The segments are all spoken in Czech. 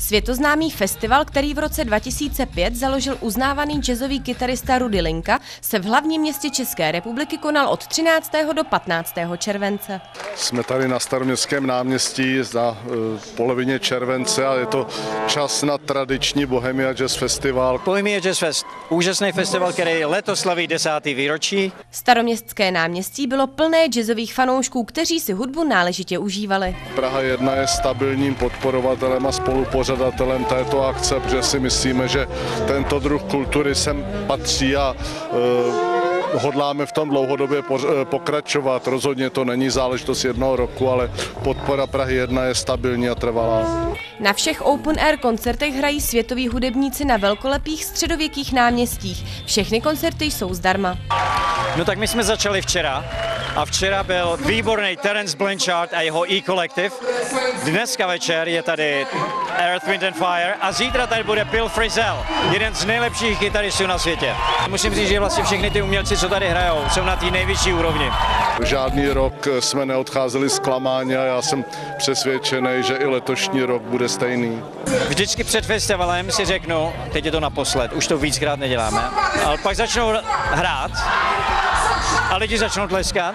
Světoznámý festival, který v roce 2005 založil uznávaný jazzový kytarista Rudy Linka, se v hlavním městě České republiky konal od 13. do 15. července. Jsme tady na Staroměstském náměstí na polovině července a je to čas na tradiční Bohemia Jazz Festival. Bohemia Jazz Fest, úžasný festival, který letos slaví 10. výročí. Staroměstské náměstí bylo plné jazzových fanoušků, kteří si hudbu náležitě užívali. Praha 1 je stabilním podporovatelem a spolupořadatelem této akce, protože si myslíme, že tento druh kultury sem patří a hodláme v tom dlouhodobě pokračovat. Rozhodně to není záležitost jednoho roku, ale podpora Prahy 1 je stabilní a trvalá. Na všech open air koncertech hrají světoví hudebníci na velkolepých středověkých náměstích. Všechny koncerty jsou zdarma. No tak my jsme začali včera a včera byl výborný Terence Blanchard a jeho E-Collective. Dneska večer je tady Earth, Wind and Fire a zítra tady bude Bill Frisell, jeden z nejlepších kytaristů na světě. Musím říct, že vlastně všechny ty umělci, co tady hrajou, jsou na té nejvyšší úrovni. Žádný rok jsme neodcházeli zklamáni a já jsem přesvědčený, že i letošní rok bude stejný. Vždycky před festivalem si řeknu, teď je to naposled, už to víckrát neděláme, ale pak začnou hrát a lidi začnou tleskat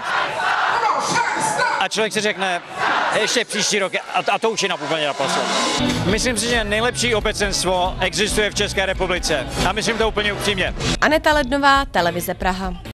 a člověk si řekne, ještě příští rok a to už je úplně naposled. Myslím si, že nejlepší obecenstvo existuje v České republice a myslím to úplně upřímně. Aneta Lednová, Televize Praha.